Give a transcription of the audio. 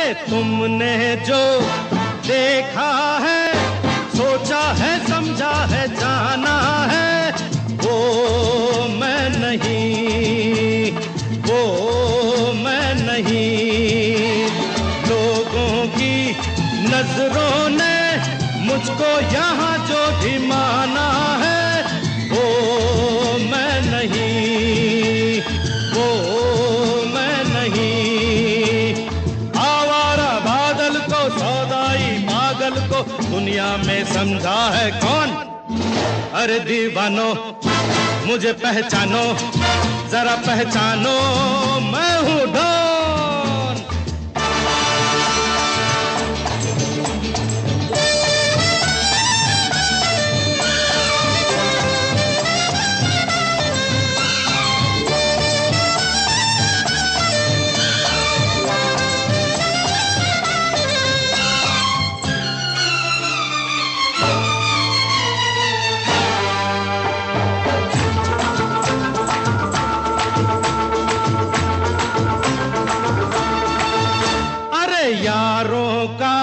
तुमने जो देखा है, सोचा है, समझा है, जाना है, वो मैं नहीं, वो मैं नहीं। लोगों की नजरों ने मुझको यहाँ जो भी माना है, वो मैं नहीं, वो मैं नहीं। आवारा बादल को, सौदाई पागल को दुनिया में समझा है कौन? अरे दीवानो मुझे पहचानो, जरा पहचानो, मैं हूँ डॉन। यारों का